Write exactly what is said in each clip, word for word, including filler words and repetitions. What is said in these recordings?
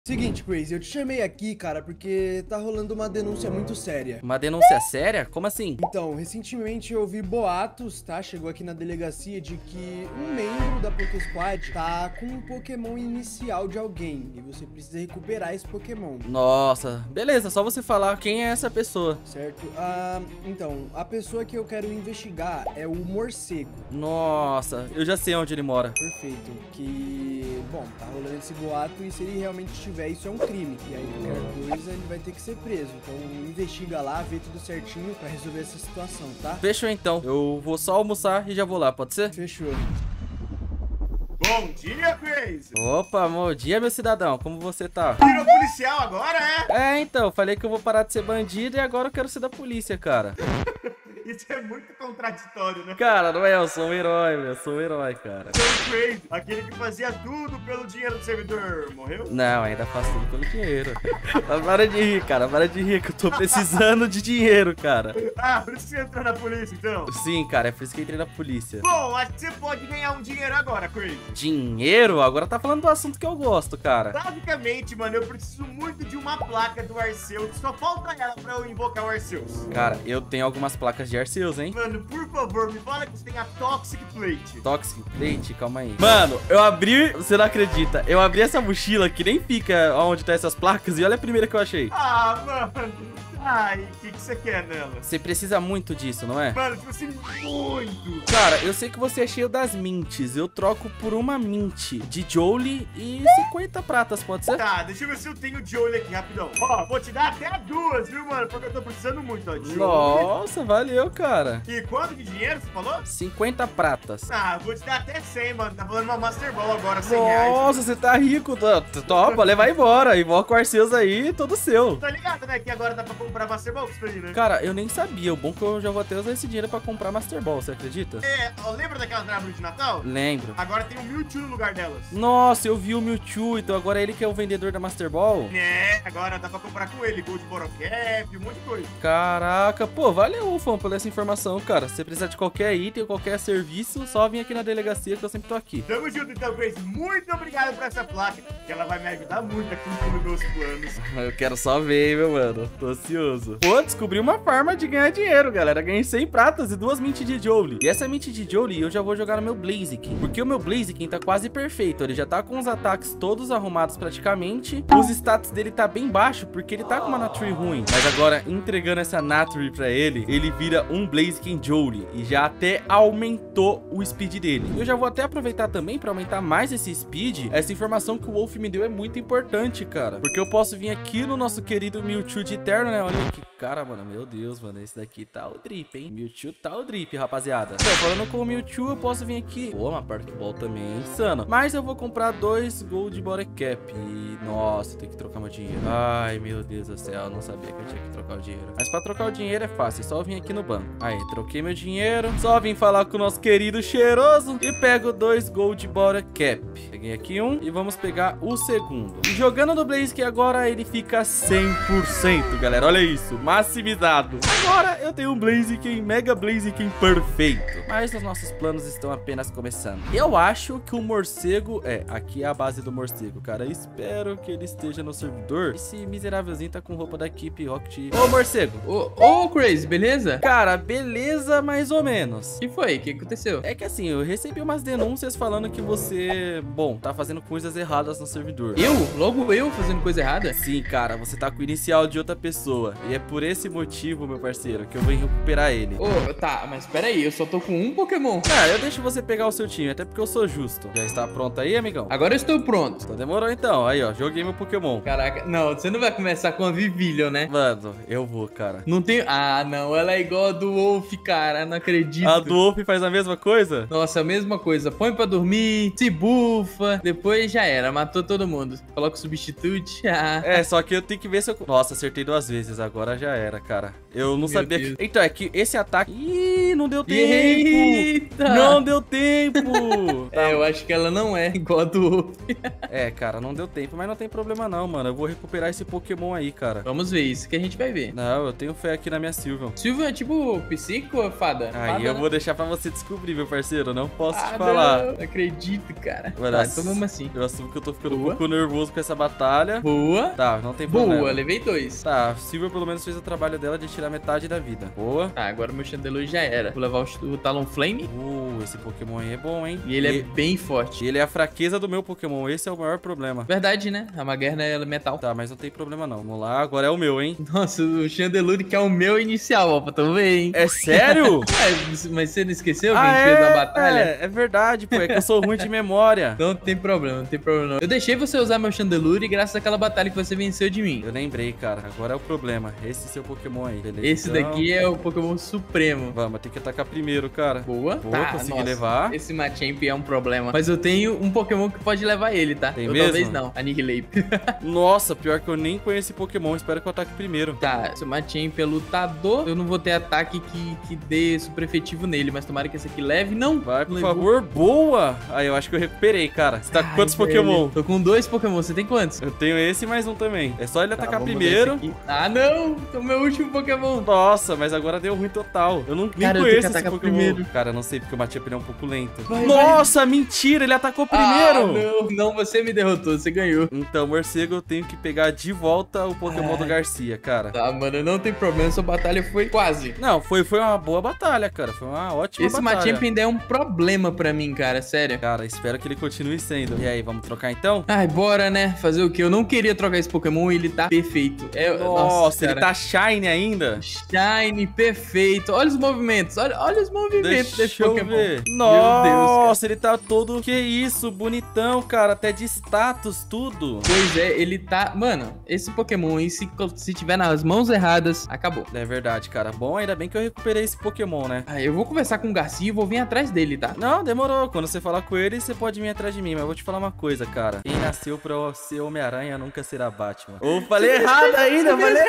Seguinte, Crazy, eu te chamei aqui, cara, porque tá rolando uma denúncia muito séria. Uma denúncia séria? Como assim? Então, recentemente eu vi boatos, tá? Chegou aqui na delegacia de que um membro da PokéSquad tá com um Pokémon inicial de alguém e você precisa recuperar esse Pokémon. Nossa, beleza, só você falar quem é essa pessoa. Certo? Ah, então, a pessoa que eu quero investigar é o Morcego. Nossa, eu já sei onde ele mora. Perfeito. Que, bom, tá rolando esse boato e se ele realmente tiver, isso é um crime. E aí, qualquer coisa, ele vai ter que ser preso. Então, investiga lá, vê tudo certinho pra resolver essa situação, tá? Fechou então. Eu vou só almoçar e já vou lá, pode ser? Fechou. Bom dia, Crazy! Opa, bom dia, meu cidadão. Como você tá? Virou policial agora, é? É, então, falei que eu vou parar de ser bandido e agora eu quero ser da polícia, cara. Isso é muito contraditório, né? Cara, não é, eu sou um herói, meu. Eu sou um herói, cara. Seu Crazy, aquele que fazia tudo pelo dinheiro do servidor, morreu? Não, ainda faço tudo pelo dinheiro. Mas para de rir, cara. Para de rir, que eu tô precisando de dinheiro, cara. Ah, por isso que você entrou na polícia, então? Sim, cara, é por isso que eu entrei na polícia. Bom, acho que você pode ganhar um dinheiro agora, Crazy. Dinheiro? Agora tá falando do assunto que eu gosto, cara. Basicamente, mano, eu preciso muito de uma placa do Arceus. Só falta ela pra eu invocar o Arceus. Cara, eu tenho algumas placas de Arceus, hein? Mano, por favor, me fala que você tem a Toxic Plate. Toxic Plate, calma aí. Mano, eu abri, você não acredita, eu abri essa mochila que nem fica onde tá essas placas e olha a primeira que eu achei. Ah, mano. Ai, o que, que você quer nela? Você precisa muito disso, não é? Mano, tipo assim, muito. Cara, eu sei que você é cheio das mints. Eu troco por uma mint de Jolie e cinquenta pratas, pode ser? Tá, deixa eu ver se eu tenho Jolie aqui, rapidão. Ó, vou te dar até duas, viu, mano? Porque eu tô precisando muito, ó. Jolie. Nossa, valeu, cara. E quanto de dinheiro você falou? cinquenta pratas. Ah, vou te dar até cem, mano. Tá falando uma Master Ball agora, cem reais. Nossa, você tá rico. Topa, levar embora. Invoca o Arceus aí, todo seu. Tá ligado, né? Que agora dá pra comprar Master Ball pra aí, né? Cara, eu nem sabia. O bom é que eu já vou até usar esse dinheiro pra comprar Master Ball, você acredita? É, ó, lembra daquelas árvores de Natal? Lembro. Agora tem o Mewtwo no lugar delas. Nossa, eu vi o Mewtwo, então agora ele que é o vendedor da Master Ball? É, agora dá pra comprar com ele. Gold Borocap, um monte de coisa. Caraca, pô, valeu, Ufão, por essa informação, cara. Se você precisar de qualquer item, qualquer serviço, só vem aqui na delegacia que eu sempre tô aqui. Tamo junto então, Grace. Muito obrigado por essa placa, que ela vai me ajudar muito aqui nos meus planos. Eu quero só ver, meu mano. Tô ansioso. Pô, descobri uma forma de ganhar dinheiro, galera. Ganhei cem pratas e duas mint de Jolie. E essa mint de Jolie eu já vou jogar no meu Blaziken, porque o meu Blaziken tá quase perfeito. Ele já tá com os ataques todos arrumados praticamente. Os status dele tá bem baixo, porque ele tá com uma Nature ruim. Mas agora, entregando essa Nature pra ele, ele vira um Blaziken Jolie. E já até aumentou o speed dele. Eu já vou até aproveitar também pra aumentar mais esse speed. Essa informação que o Wolf me deu é muito importante, cara. Porque eu posso vir aqui no nosso querido Mewtwo de Eterno, né? Olha que cara, mano. Meu Deus, mano. Esse daqui tá o drip, hein? Mewtwo tá o drip, rapaziada. Então, falando com o Mewtwo, eu posso vir aqui. Pô, uma Park Ball também é insano. Mas eu vou comprar dois Gold Borocap. E, nossa, tem que trocar meu dinheiro. Ai, meu Deus do céu. Eu não sabia que eu tinha que trocar o dinheiro. Mas pra trocar o dinheiro é fácil. É só vir aqui no banco. Aí, troquei meu dinheiro. Só vim falar com o nosso querido cheiroso. E pego dois Gold Borocap. Peguei aqui um. E vamos pegar o segundo. E jogando no Blaziken agora, ele fica cem por cento, galera. Olha isso. Maximizado. Agora eu tenho um Blaziken, Mega Blaziken perfeito. Mas os nossos planos estão apenas começando. Eu acho que o morcego... É, aqui é a base do morcego, cara. Espero que ele esteja no servidor. Esse miserávelzinho tá com roupa da equipe Rocket. Ô, morcego. Ô, ô, Crazy, beleza? Cara, beleza mais ou menos. O que foi? O que aconteceu? É que assim, eu recebi umas denúncias falando que você, bom, tá fazendo coisas erradas no servidor. Eu? Logo eu fazendo coisa errada? Sim, cara, você tá com o inicial de outra pessoa. E é por esse motivo, meu parceiro, que eu vou recuperar ele. Ô, tá, mas pera aí, eu só tô com um Pokémon. Ah, eu deixo você pegar o seu time, até porque eu sou justo. Já está pronto aí, amigão? Agora eu estou pronto. Então demorou então. Aí, ó, joguei meu Pokémon. Caraca, não, você não vai começar com a Vivillon, né? Mano, eu vou, cara. Não tem... Ah, não, ela é igual a do Wolf, cara, não acredito. A do Wolf faz a mesma coisa? Nossa, a mesma coisa. Põe pra dormir, se bufa, depois já era, matou todo mundo. Coloca o substitute. Ah. É, só que eu tenho que ver se eu... Nossa, acertei duas vezes, agora já era, cara. Eu não Meu sabia Deus. que... Então, é que esse ataque... Ih, não deu tempo. Eita. Não deu tempo. É, eu acho que ela não é igual a do Wolf. É, cara, não deu tempo, mas não tem problema não, mano. Eu vou recuperar esse Pokémon aí, cara. Vamos ver, isso que a gente vai ver. Não, eu tenho fé aqui na minha Sylveon. Sylveon é tipo psico ou fada? Aí Fada, eu né? vou deixar pra você descobrir, meu parceiro. Não posso Ah, te falar. Não, não acredito, cara. Vai Tá, lá. então vamos assim. Eu assumo que eu tô ficando Boa. um pouco nervoso com essa batalha. Boa. Tá, não tem problema. Boa, levei dois. Tá, a Sylveon pelo menos fez o trabalho dela de tirar metade da vida. Boa. Tá, agora o meu Chandelure já era. Vou levar o, o Talonflame. Uh, esse Pokémon aí é bom, hein? E ele é bem forte. Ele é a fraqueza do meu Pokémon. Esse é o maior problema. Verdade, né? A Magerna é metal. Tá, mas não tem problema não. Vamos lá, agora é o meu, hein? Nossa, o Chandelure que é o meu inicial, ó, pra tu ver, hein? É sério? É, mas você não esqueceu que Ah, a gente fez é, na batalha? É, é verdade, pô. É que eu sou ruim de memória. Não tem problema, não tem problema não. Eu deixei você usar meu Chandelure graças àquela batalha que você venceu de mim. Eu lembrei, cara. Agora é o problema. Esse seu Pokémon aí, beleza? Esse Então, daqui é o Pokémon Supremo. Vamos, tem que atacar primeiro, cara. Boa. Boa, Tá, consegui nossa, levar. Esse Machamp é um problema. Mas eu tenho um Pokémon que pode levar ele, tá? Tem Ou mesmo? talvez não. Anihilape. Nossa, pior que eu nem conheço esse Pokémon. Espero que eu ataque primeiro. Tá, se o Machamp é lutador, eu não vou ter ataque que, que dê super efetivo nele. Mas tomara que esse aqui leve. Não. Vai, por levou. favor. Boa. Aí, eu acho que eu recuperei, cara. Você tá com Ai, quantos velho. Pokémon? Tô com dois Pokémon. Você tem quantos? Eu tenho esse e mais um também. É só ele Tá, atacar vamos primeiro. ver esse aqui. Ah, não! É o meu último Pokémon. Nossa, mas agora deu ruim total. Eu não nem Cara, eu tenho conheço que esse atacar Pokémon. primeiro. Cara, eu não sei porque o Machamp ele é um pouco lento. Vai, Nossa, mentira, ele atacou primeiro. Ah, não, não, você me derrotou, você ganhou. Então, morcego, eu tenho que pegar de volta o Pokémon Ai. do Garcia, cara. Tá, mano, não tem problema, essa batalha foi quase. Não, foi, foi uma boa batalha, cara. Foi uma ótima Esse batalha. Machamp ainda é um problema pra mim, cara, sério. Cara, espero que ele continue sendo. E aí, vamos trocar então? Ai, bora, né? Fazer o quê? Eu não queria trocar esse Pokémon e ele tá perfeito. É, Nossa, ele cara. tá shiny ainda? Shine, perfeito. Olha os movimentos, olha, olha os movimentos desse Deixa eu Pokémon. ver. Meu Nossa, Deus, ele tá todo... Que isso, bonitão, cara. Até de status, tudo. Pois é, ele tá... Mano, esse Pokémon aí, se, se tiver nas mãos erradas, acabou. É verdade, cara. Bom, ainda bem que eu recuperei esse Pokémon, né? Ah, eu vou conversar com o Garcia e vou vir atrás dele, tá? Não, demorou. Quando você falar com ele, você pode vir atrás de mim. Mas eu vou te falar uma coisa, cara. Quem nasceu pra ser Homem-Aranha nunca será Batman. Ou falei errado ainda, falei...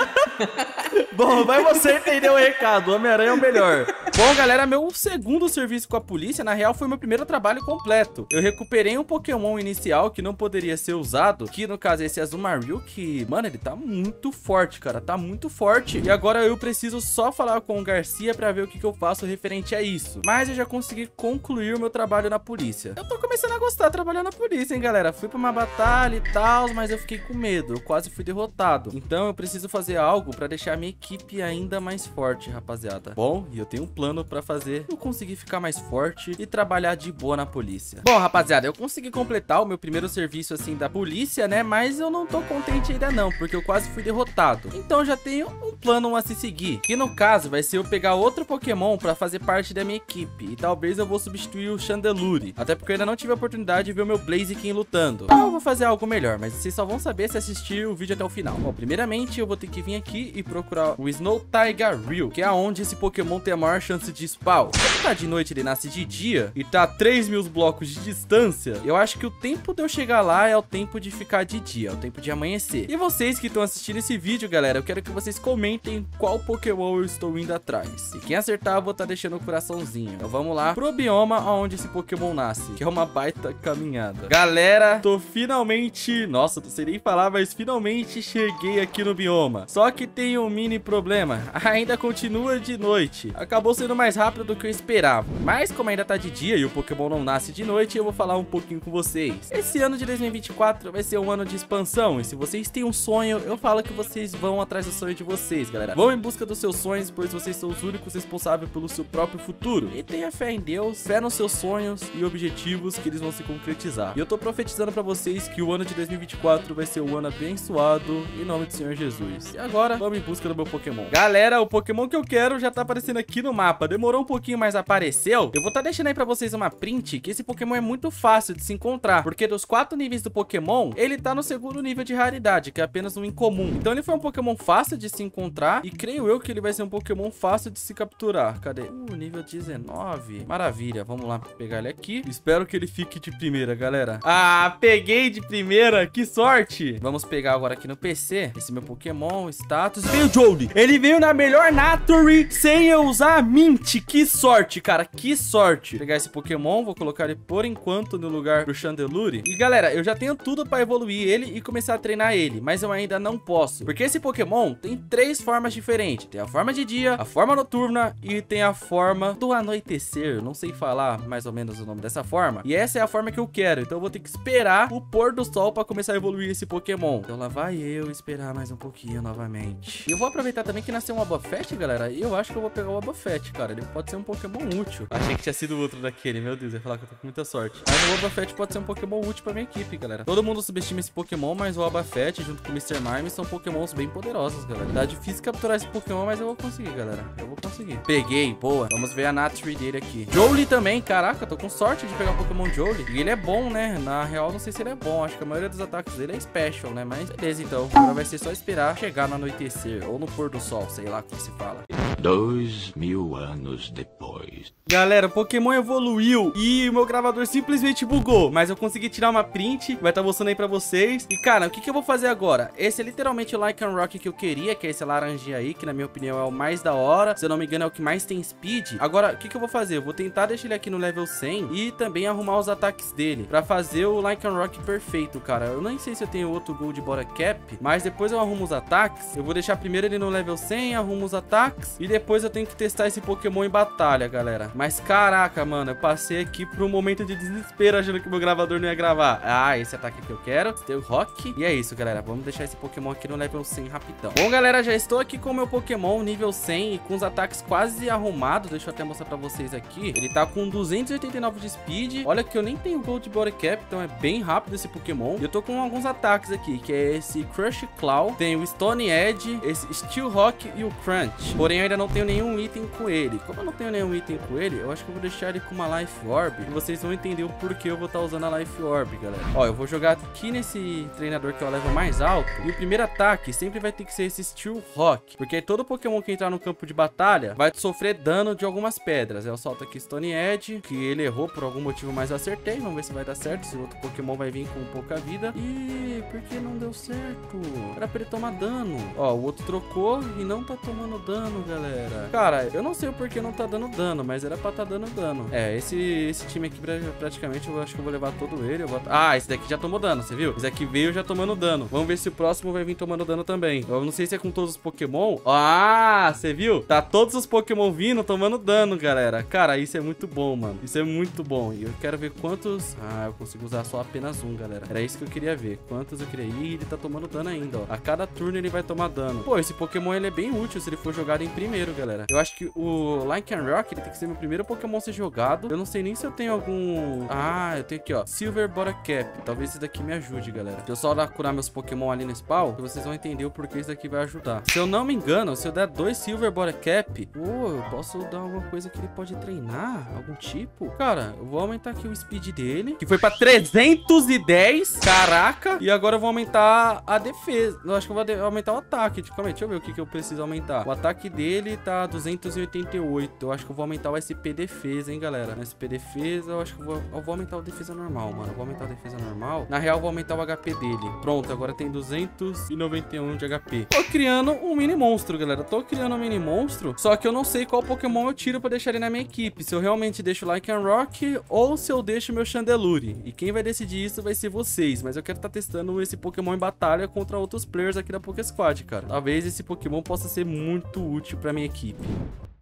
Bom, vai você entender o recado. O Homem-Aranha é o melhor. Bom, galera, meu segundo serviço com a polícia, na real, foi meu primeiro trabalho completo. Eu recuperei um Pokémon inicial que não poderia ser usado, que no caso esse Azumarill, que, mano, ele tá muito forte, cara. Tá muito forte. E agora eu preciso só falar com o Garcia pra ver o que, que eu faço referente a isso. Mas eu já consegui concluir o meu trabalho na polícia. Eu tô começando a gostar de trabalhar na polícia, hein, galera. Fui pra uma batalha e tal, mas eu fiquei com medo. Eu quase fui derrotado. Então eu preciso fazer algo pra deixar a minha equipe ainda mais forte, rapaziada. Bom, e eu tenho um plano pra fazer eu conseguir ficar mais forte e trabalhar de boa na polícia. Bom, rapaziada, eu consegui completar o meu primeiro serviço, assim, da polícia, né? Mas eu não tô contente ainda não, porque eu quase fui derrotado. Então eu já tenho um plano a se seguir, que no caso vai ser eu pegar outro Pokémon pra fazer parte da minha equipe. E talvez eu vou substituir o Chandelure, até porque eu ainda não tive a oportunidade de ver o meu Blaziken lutando. Então eu vou fazer algo melhor, mas vocês só vão saber se assistir o vídeo até o final. Bom, primeiramente eu vou ter que vir aqui e procurar o Snow Tigreal, que é onde esse Pokémon tem a maior chance de spawn. Como tá de noite, ele nasce de dia e tá a três mil blocos de distância, eu acho que o tempo de eu chegar lá é o tempo de ficar de dia, é o tempo de amanhecer. E vocês que estão assistindo esse vídeo, galera, eu quero que vocês comentem qual Pokémon eu estou indo atrás. E quem acertar, eu vou estar deixando o coraçãozinho. Então vamos lá pro bioma onde esse Pokémon nasce, que é uma baita caminhada. Galera, tô finalmente... Nossa, não sei nem falar, mas finalmente cheguei aqui no bioma. Só que tem um mini problema. Ainda continua de noite. Acabou sendo mais rápido do que eu esperava. Mas como ainda tá de dia e o Pokémon não nasce de noite, eu vou falar um pouquinho com vocês. Esse ano de dois mil e vinte e quatro vai ser um ano de expansão. E se vocês têm um sonho, eu falo que vocês vão atrás do sonho de vocês, galera. Vão em busca dos seus sonhos, pois vocês são os únicos responsáveis pelo seu próprio futuro. E tenha fé em Deus, fé nos seus sonhos e objetivos que eles vão se concretizar. E eu tô profetizando pra vocês que o ano de dois mil e vinte e quatro vai ser um ano abençoado em nome do Senhor Jesus. E agora, vamos em busca do meu Pokémon. Galera, o Pokémon que eu quero já tá aparecendo aqui no mapa. Demorou um pouquinho, mas apareceu. Eu vou tá deixando aí pra vocês uma print, que esse Pokémon é muito fácil de se encontrar, porque dos quatro níveis do Pokémon, ele tá no segundo nível de raridade, que é apenas um incomum. Então ele foi um Pokémon fácil de se encontrar e creio eu que ele vai ser um Pokémon fácil de se capturar. Cadê? Uh, nível dezenove. Maravilha, vamos lá pegar ele aqui. Espero que ele fique de primeira, galera. Ah, peguei de primeira, que sorte. Vamos pegar agora aqui no P C esse meu Pokémon, status. Veio o Jolly. Ele veio na melhor Nature, sem eu usar a Mint. Que sorte, cara. Que sorte. Vou pegar esse Pokémon, vou colocar ele por enquanto no lugar do Chandelure. E galera, eu já tenho tudo pra evoluir ele e começar a treinar ele, mas eu ainda não posso, porque esse Pokémon tem três formas diferentes. Tem a forma de dia, a forma noturna e tem a forma do anoitecer. Não sei falar mais ou menos o nome dessa forma. E essa é a forma que eu quero, então eu vou ter que esperar o pôr do sol pra começar a evoluir esse Pokémon. Então lá vai eu esperar mais um pouquinho novamente. E eu vou aproveitar também que nasceu um Wobbuffet, galera, e eu acho que eu vou pegar o Wobbuffet, cara. Ele pode ser um Pokémon útil. Achei que tinha sido outro daquele, meu Deus, eu ia falar que eu tô com muita sorte. Mas o Wobbuffet pode ser um Pokémon útil pra minha equipe, galera. Todo mundo subestima esse Pokémon, mas o Wobbuffet junto com o mister Mime são Pokémons bem poderosos, galera. Tá difícil capturar esse Pokémon, mas eu vou conseguir, galera. Eu vou conseguir. Peguei, boa. Vamos ver a Nat dele aqui. Jolie também, caraca, tô com sorte de pegar o Pokémon Jolie. E ele é bom, né? Na real, não sei se ele é bom. Acho que a maioria dos ataques dele é special, né? Mas beleza, então. Agora vai ser só esperar chegar no anoitecer ou no pôr do sol, sei lá como se fala. Dois mil anos depois. Galera, o Pokémon evoluiu e o meu gravador simplesmente bugou, mas eu consegui tirar uma print, vai estar mostrando aí pra vocês. E cara, o que que eu vou fazer agora? Esse é literalmente o Lycanroc que eu queria, que é esse laranjinha aí, que na minha opinião é o mais da hora. Se eu não me engano é o que mais tem speed. Agora, o que que eu vou fazer? Eu vou tentar deixar ele aqui no level cem e também arrumar os ataques dele, pra fazer o Lycanroc perfeito, cara. Eu nem sei se eu tenho outro Gold Bora Cap, mas depois eu arrumo os ataques. Eu vou deixar primeiro ele no level cem, arrumo os ataques e depois eu tenho que testar esse Pokémon em batalha, galera. Mas caraca, mano, eu passei aqui por um momento de desespero achando que meu gravador não ia gravar. Ah, esse ataque que eu quero, Steel Rock. E é isso, galera, vamos deixar esse Pokémon aqui no level cem rapidão. Bom, galera, já estou aqui com o meu Pokémon nível cem e com os ataques quase arrumados. Deixa eu até mostrar pra vocês aqui. Ele tá com duzentos e oitenta e nove de speed. Olha que eu nem tenho Gold Body Cap, então é bem rápido esse Pokémon. E eu tô com alguns ataques aqui, que é esse Crush Claw, tem o Stone Edge, esse Steel Rock e o Crunch. Porém, eu ainda não tenho nenhum item com ele. Como eu não tenho nenhum item com ele, eu acho que eu vou deixar ele com uma Life Orb e vocês vão entender o porquê eu vou estar usando a Life Orb, galera. Ó, eu vou jogar aqui nesse treinador que é o level mais alto e o primeiro ataque sempre vai ter que ser esse Steel Rock, porque todo Pokémon que entrar no campo de batalha vai sofrer dano de algumas pedras. Eu solto aqui Stone Edge, que ele errou por algum motivo, mas eu acertei. Vamos ver se vai dar certo, se o outro Pokémon vai vir com pouca vida. Ih, por que não deu certo? Era pra ele tomar dano. Ó, o outro trocou e não tá tomando dano, galera. Cara, eu não sei o porquê não tá dando dano, mas era pra tá dando dano. É, esse, esse time aqui praticamente eu acho que eu vou levar todo ele. Eu vou... Ah, esse daqui já tomou dano, você viu? Esse aqui veio já tomando dano. Vamos ver se o próximo vai vir tomando dano também. Eu não sei se é com todos os Pokémon. Ah, você viu? Tá todos os Pokémon vindo tomando dano, galera. Cara, isso é muito bom, mano. Isso é muito bom. E eu quero ver quantos... Ah, eu consigo usar só apenas um, galera. Era isso que eu queria ver. Quantos eu queria ir. Ih, ele tá tomando dano ainda, ó. A cada turno ele vai tomar dano. Pô, esse Pokémon ele é bem útil se ele for jogado em primeiro, galera. Eu acho que o Lycanroc, ele tem que ser meu primeiro Pokémon a ser jogado. Eu não sei nem se eu tenho algum... Ah, eu tenho aqui, ó. Silver Bora Cap. Talvez esse daqui me ajude, galera. Deixa eu só dar, curar meus Pokémon ali no spawn, que vocês vão entender o porquê isso daqui vai ajudar. Se eu não me engano, se eu der dois Silver Bora Cap, pô, eu posso dar alguma coisa que ele pode treinar? Algum tipo? Cara, eu vou aumentar aqui o speed dele, que foi pra trezentos e dez. Caraca. E agora eu vou aumentar a defesa. Eu acho que eu vou aumentar o ataque. Calma aí, deixa eu ver o que, que eu preciso aumentar. O ataque dele tá duzentos e oitenta e oito. Eu acho que eu vou aumentar o S P defesa, hein, galera. No S P defesa, eu acho que eu vou, eu vou aumentar o defesa normal, mano. Eu vou aumentar a defesa normal. Na real, eu vou aumentar o H P dele. Pronto, agora tem duzentos e noventa e um de H P. Tô criando um mini monstro, galera. Tô criando um mini monstro. Só que eu não sei qual Pokémon eu tiro pra deixar ele na minha equipe. Se eu realmente deixo o Lycanroc ou se eu deixo o meu Chandelure. E quem vai decidir isso vai ser vocês. Mas eu quero estar tá testando esse Pokémon em batalha contra outros players aqui da Pokésquad, cara. Talvez esse Pokémon possa ser muito útil pra minha equipe.